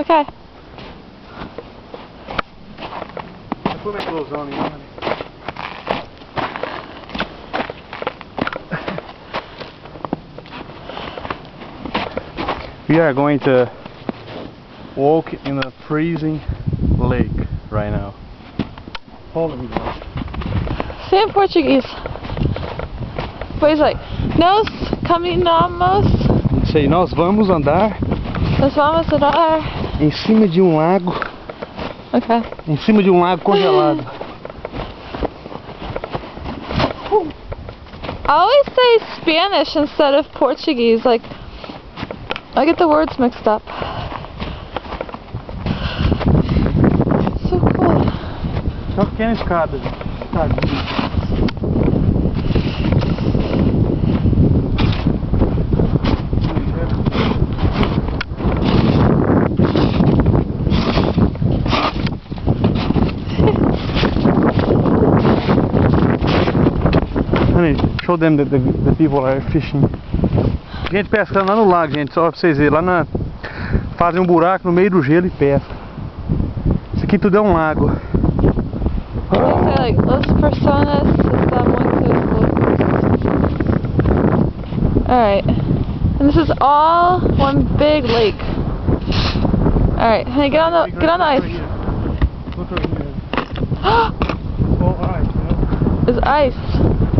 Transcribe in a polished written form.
Okay. I put my clothes on, you know. We are going to walk in a freezing lake right now. Follow me now. Say in Portuguese. Pois like, nós caminhamos. Sei, nós vamos andar Nós vamos andar. em cima de um lago. Okay. Em cima de um lago congelado. I always say Spanish instead of Portuguese. Like, I get the words mixed up. So cool. Só pequena escada. Honey, show them that the people are fishing. Gente pescando lá no lago, gente, só pra vocês verem, lá na... fazem um buraco no meio do gelo e pescam. Isso aqui tudo é um lago. They say like, las personas están muy locos. Alright. And this is all one big lake. Alright, hey, get on the ice. Look over here. Oh, ice, you know? There's ice.